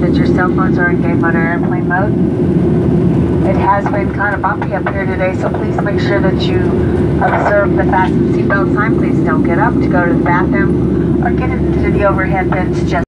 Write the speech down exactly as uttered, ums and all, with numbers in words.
that your cell phones are in game mode or airplane mode. It has been kind of bumpy up here today, so please make sure that you observe the fasten seatbelt sign. Please don't get up to go to the bathroom or get into the overhead bins just